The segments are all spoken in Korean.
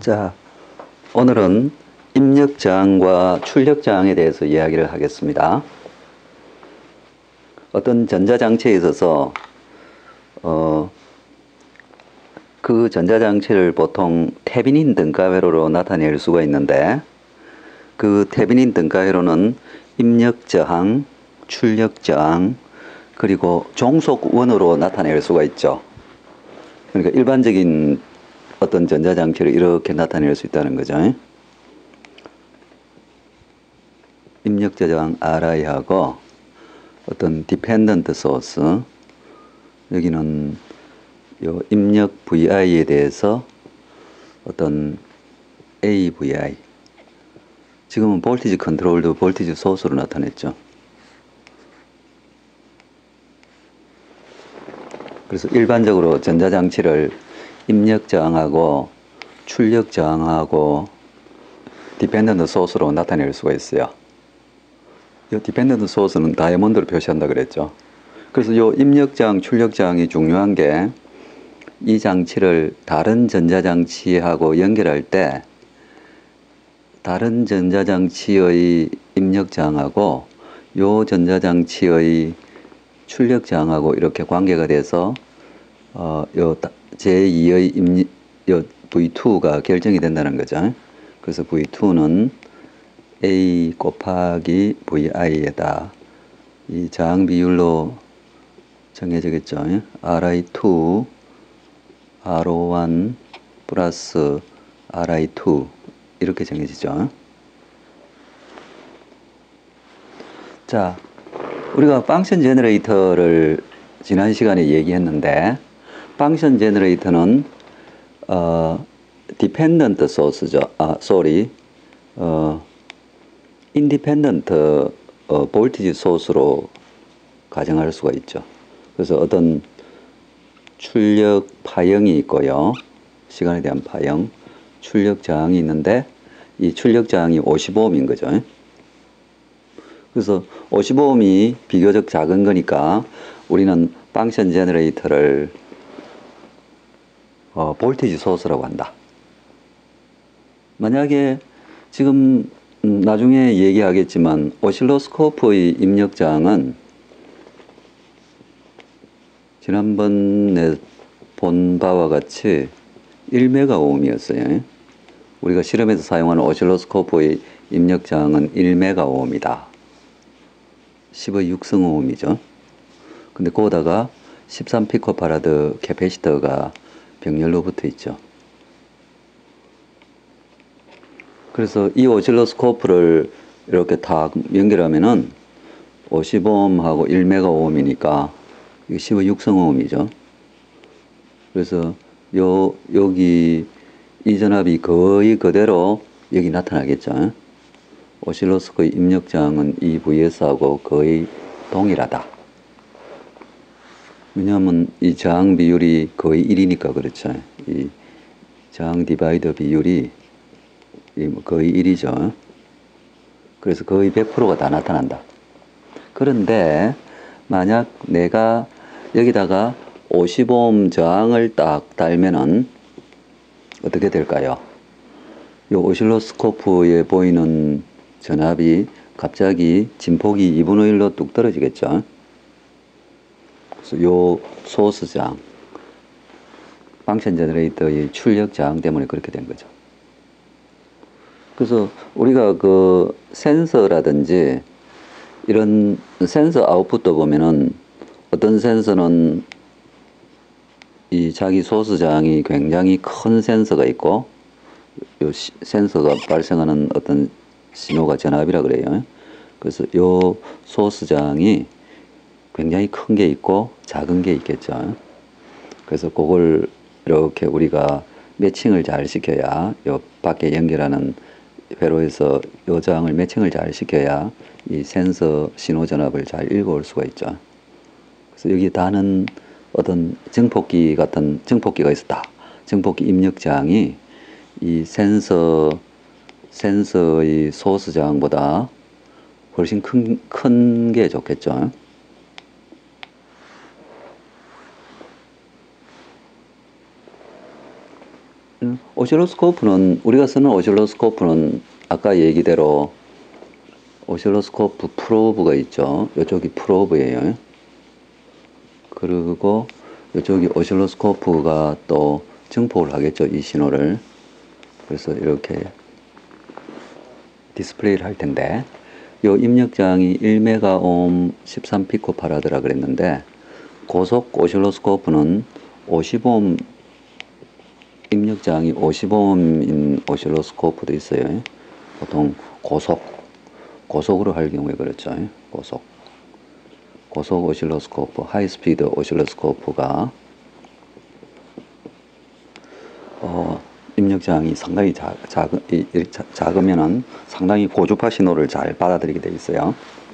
자, 오늘은 입력저항과 출력저항에 대해서 이야기를 하겠습니다. 어떤 전자장치에 있어서 그 전자장치를 보통 테비닌 등가회로로 나타낼 수가 있는데, 그 테비닌 등가회로는 입력저항, 출력저항, 그리고 종속원으로 나타낼 수가 있죠. 그러니까 일반적인 어떤 전자장치를 이렇게 나타낼 수 있다는 거죠. 입력저항 RI하고 어떤 디펜던트 소스, 여기는 요 입력 VI에 대해서 어떤 AVI, 지금은 볼티지 컨트롤도 볼티지 소스로 나타냈죠. 그래서 일반적으로 전자장치를 입력저항하고 출력저항하고 디펜던트 소스로 나타낼 수가 있어요. 이 디펜던트 소스는 다이아몬드로 표시한다 그랬죠. 그래서 이 입력저항, 출력저항이 중요한 게, 이 장치를 다른 전자장치하고 연결할 때 다른 전자장치의 입력저항하고 이 전자장치의 출력저항하고 이렇게 관계가 돼서 요 제2의 요 V2가 결정이 된다는 거죠. 그래서 V2는 A 곱하기 VI에다 이 저항 비율로 정해지겠죠. RI2 R01 플러스 RI2 이렇게 정해지죠. 자, 우리가 펑션 제너레이터를 지난 시간에 얘기했는데, 펑션 제너레이터는 디펜던트 소스죠. 인디펜던트 볼티지 소스로 가정할 수가 있죠. 그래서 어떤 출력 파형이 있고요. 시간에 대한 파형, 출력 저항이 있는데, 이 출력 저항이 55ohm인 거죠. 그래서 55ohm이 비교적 작은 거니까 우리는 펑션 제너레이터를 볼티지 소스라고 한다. 만약에 지금 나중에 얘기하겠지만 오실로스코프의 입력저항은 지난번에 본 바와 같이 1메가오음이었어요. 우리가 실험에서 사용하는 오실로스코프의 입력저항은 1메가오음이다. 10의 6승오음이죠. 근데 거기다가 13피코파라드 캐패시터가 병렬로 붙어 있죠. 그래서 이 오실로스코프를 이렇게 다 연결하면은 50ohm하고 1메가오음이니까 10의 6승오음이죠. 그래서 여기 이 전압이 거의 그대로 여기 나타나겠죠. 오실로스코프의 입력저항은 이 VS하고 거의 동일하다. 왜냐하면 이 저항 비율이 거의 1이니까 그렇죠. 이 저항 디바이더 비율이 거의 1이죠. 그래서 거의 100%가 다 나타난다. 그런데 만약 내가 여기다가 50ohm 저항을 딱 달면은 어떻게 될까요? 이 오실로스코프에 보이는 전압이 갑자기 진폭이 2분의 1로 뚝 떨어지겠죠. 그래서 요 소스 저항, 펑션 제너레이터의 출력 저항 때문에 그렇게 된 거죠. 그래서 우리가 그 센서라든지 이런 센서 아웃풋도 보면은, 어떤 센서는 이 자기 소스 저항이 굉장히 큰 센서가 있고, 요 센서가 발생하는 어떤 신호가 전압이라 그래요. 그래서 요 소스 저항이 굉장히 큰 게 있고 작은 게 있겠죠. 그래서 그걸 이렇게 우리가 매칭을 잘 시켜야, 요 밖에 연결하는 회로에서 요 저항을 매칭을 잘 시켜야 이 센서 신호 전압을 잘 읽어올 수가 있죠. 그래서 여기 다는 어떤 증폭기 같은 증폭기가 있었다. 증폭기 입력 저항이 이 센서의 소스 저항보다 훨씬 큰 게 좋겠죠. 오실로스코프는 우리가 쓰는 오실로스코프는 아까 얘기대로 오실로스코프 프로브가 있죠. 이쪽이 프로브예요. 그리고 이쪽이 오실로스코프가 또 증폭을 하겠죠. 이 신호를. 그래서 이렇게 디스플레이를 할 텐데 요 입력장이 1메가옴 13피코파라드라 그랬는데 고속 오실로스코프는 50옴 입력장이 50옴인 오실로스코프도 있어요. 보통 고속으로 할 경우에 그렇죠. 고속 오실로스코프, 하이스피드 오실로스코프가 입력장이 상당히 작으면은 상당히 고주파 신호를 잘 받아들이게 되어 있어요.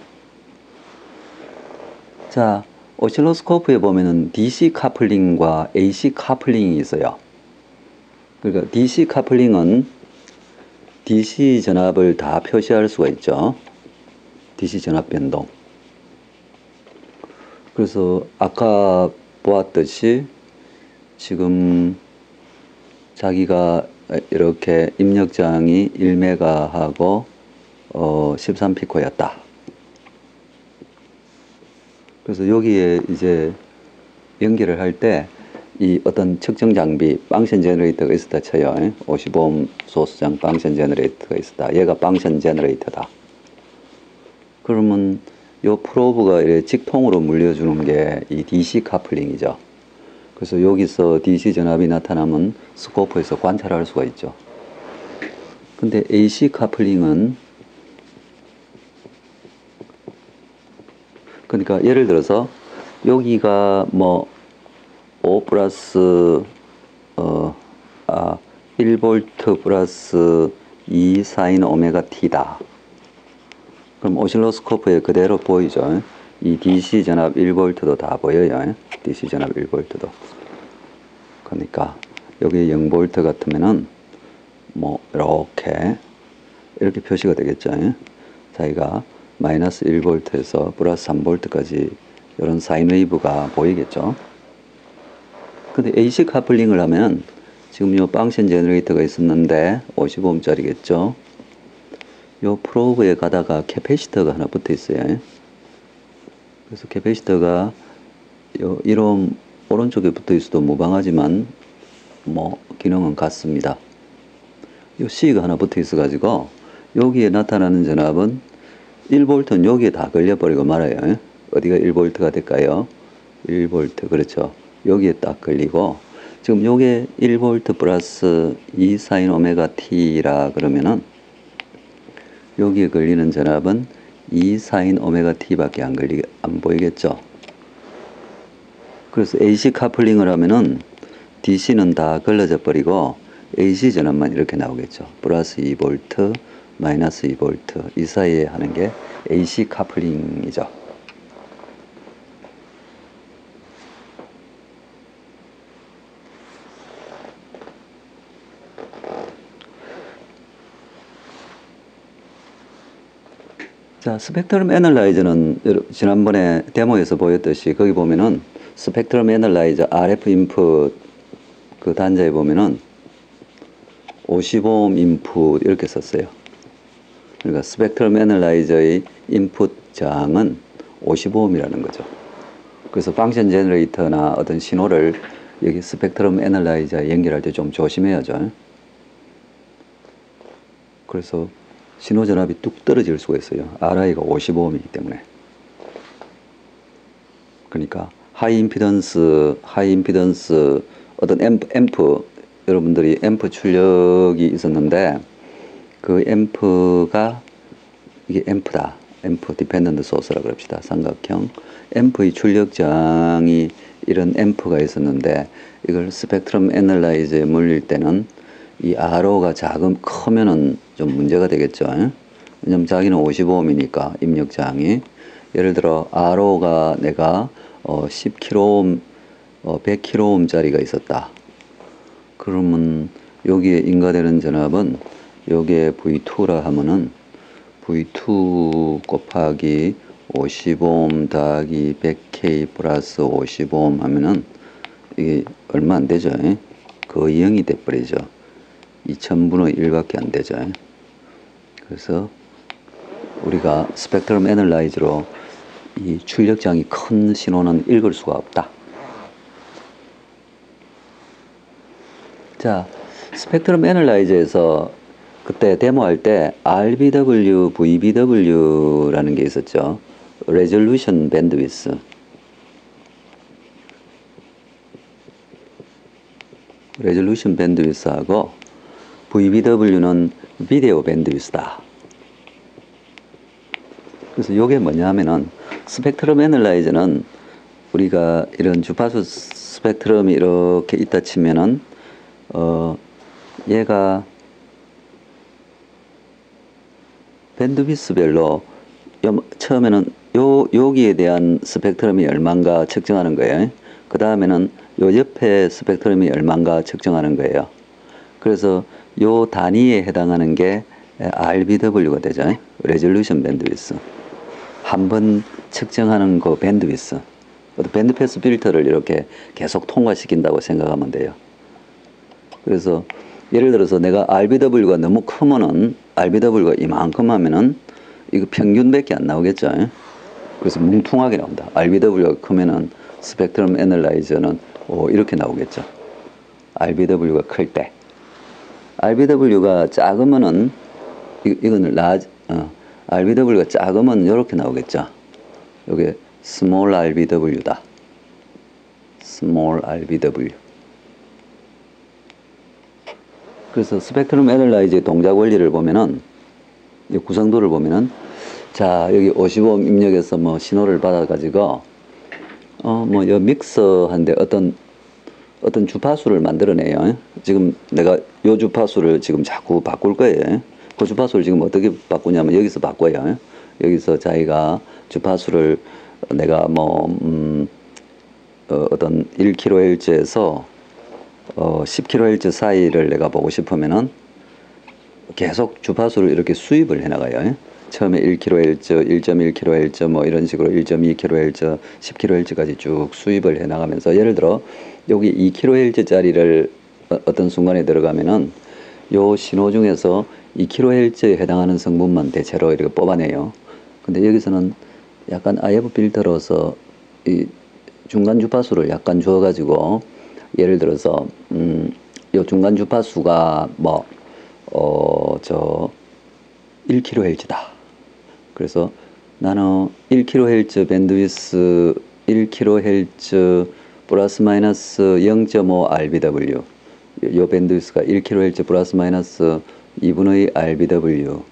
자, 오실로스코프에 보면은 DC 카플링과 AC 카플링이 있어요. 그러니까 DC 카플링은 DC 전압을 다 표시할 수가 있죠. DC 전압 변동. 그래서 아까 보았듯이 지금 자기가 이렇게 입력장이 1메가하고 13피코였다. 그래서 여기에 이제 연결을 할 때 이 어떤 측정 장비, 방션 제너레이터가 있었다 쳐요. 50옴 소수장 방션 제너레이터가 있었다. 얘가 방션 제너레이터다. 그러면 요 프로브가 이렇게 직통으로 물려주는 게 이 DC 카플링이죠. 그래서 여기서 DC 전압이 나타나면 스코프에서 관찰할 수가 있죠. 근데 AC 카플링은 그러니까 예를 들어서 여기가 뭐 5 플러스 1볼트 플러스 2 사인 오메가 t다. 그럼 오실로스코프에 그대로 보이죠. 이 DC 전압 1볼트도 다 보여요. DC 전압 1볼트도. 그러니까 여기 0볼트 같으면은 뭐 이렇게 표시가 되겠죠. 자기가 마이너스 1볼트에서 플러스 3볼트까지 이런 사인 웨이브가 보이겠죠. 근데 AC 카플링을 하면 지금 요 방션 제너레이터가 있었는데 50옴짜리겠죠. 요 프로브에 가다가 캐패시터가 하나 붙어 있어요. 그래서 캐패시터가 요 1옴 오른쪽에 붙어 있어도 무방하지만 뭐 기능은 같습니다. 요 C가 하나 붙어 있어 가지고 여기에 나타나는 전압은 1볼트는 여기에 다 걸려버리고 말아요. 어디가 1볼트가 될까요? 1볼트 그렇죠. 여기에 딱 걸리고 지금 요게 1볼트 플러스 2 사인 오메가 t라 그러면은 여기에 걸리는 전압은 2 사인 오메가 t밖에 안 보이겠죠. 그래서 AC 카플링을 하면은 DC는 다 걸러져 버리고 AC 전압만 이렇게 나오겠죠. 플러스 2볼트, 마이너스 2볼트 이 사이에 하는 게 AC 카플링이죠. 자, 스펙트럼 애널라이저는 지난번에 데모에서 보였듯이 거기 보면은 스펙트럼 애널라이저 RF 인풋 그 단자에 보면은 50옴 인풋 이렇게 썼어요. 그러니까 스펙트럼 애널라이저의 인풋 저항은 55옴이라는 거죠. 그래서 방션 제너레이터나 어떤 신호를 여기 스펙트럼 애널라이저에 연결할 때 좀 조심해야죠. 그래서 신호 전압이 뚝 떨어질 수가 있어요. RI가 55옴이기 때문에. 그러니까 하이 임피던스 어떤 앰프 여러분들이 앰프 출력이 있었는데 그 앰프가 이게 앰프다. 앰프 디펜던트 소스라고 합시다. 삼각형 앰프의 출력 저항이 이런 앰프가 있었는데 이걸 스펙트럼 애널라이저에 물릴 때는 이 RO가 크면은 좀 문제가 되겠죠. 왜냐면 자기는 55옴이니까 입력 저항이 예를 들어 RO가 내가 10kΩ 100kΩ짜리가 있었다. 그러면 여기에 인가되는 전압은 여기에 V2라 하면은 V2 곱하기 50옴 더하기 100K 플러스 50옴 하면은 이게 얼마 안 되죠. 거의 0이 돼버리죠. 2000분의 1밖에 안 되죠. 그래서 우리가 스펙트럼 애널라이저로 이 출력장이 큰 신호는 읽을 수가 없다. 자, 스펙트럼 애널라이저에서 그때 데모할 때 RBW, VBW라는 게 있었죠. Resolution Bandwidth. Resolution Bandwidth하고 VBW는 비디오 밴드위스다. 그래서 이게 뭐냐 하면은 스펙트럼 애널라이저는 우리가 이런 주파수 스펙트럼이 이렇게 있다 치면은 얘가 밴드위스별로 처음에는 여기에 대한 스펙트럼이 얼마인가 측정하는 거예요. 그 다음에는 요 옆에 스펙트럼이 얼마인가 측정하는 거예요. 그래서 요 단위에 해당하는 게 RBW가 되죠. 레졸루션 밴드위스. 한번 측정하는 그 밴드위스. 밴드패스 필터를 이렇게 계속 통과시킨다고 생각하면 돼요. 그래서 예를 들어서 내가 RBW가 너무 크면은 RBW가 이만큼 하면은 이거 평균밖에 안 나오겠죠. 그래서 뭉퉁하게 나온다. RBW가 크면은 스펙트럼 애널라이저는 이렇게 나오겠죠. RBW가 클 때. RBW가 작으면은 이거는 RBW가 작으면 이렇게 나오겠죠. 여기 small RBW다. small RBW. 그래서 스펙트럼 애널라이저의 동작 원리를 보면은 이 구성도를 보면은 자 여기 55옴 입력해서 뭐 신호를 받아가지고 뭐 여 믹서한데 어떤 주파수를 만들어내요. 지금 내가 요 주파수를 지금 자꾸 바꿀 거예요. 그 주파수를 지금 어떻게 바꾸냐면 여기서 바꿔요. 여기서 자기가 주파수를 내가 뭐 어떤 1kHz에서 10kHz 사이를 내가 보고 싶으면은 계속 주파수를 이렇게 수입을 해나가요. 처음에 1kHz, 1.1kHz 뭐 이런 식으로 1.2kHz, 10kHz까지 쭉 수입을 해나가면서 예를 들어 여기 2kHz짜리를 어떤 순간에 들어가면은 요 신호 중에서 2kHz에 해당하는 성분만 대체로 이렇게 뽑아내요. 근데 여기서는 약간 IF 필터로서 이 중간 주파수를 약간 주어가지고 예를 들어서 요 중간 주파수가 뭐 저 1kHz다. 그래서 나는 1kHz 밴드위스 1kHz 플러스 마이너스 0.5 RBW 요 밴드위스가 1kHz 플러스 마이너스 2분의 RBW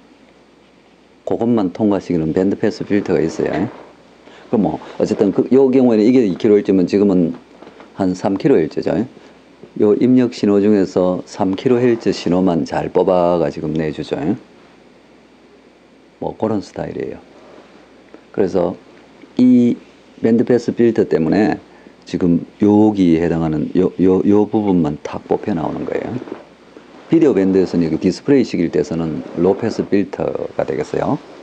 그것만 통과시키는 밴드패스 필터가 있어요. 그럼 뭐 어쨌든 요 경우에는 이게 2kHz면 지금은 한 3kHz죠. 요 입력 신호 중에서 3kHz 신호만 잘 뽑아가 지금 내주죠. 뭐 그런 스타일이에요. 그래서 이 밴드패스 필터 때문에 지금 여기 해당하는 요 부분만 탁 뽑혀 나오는 거예요. 비디오 밴드에서는 여기 디스플레이 시킬 때서는 로패스 필터가 되겠어요.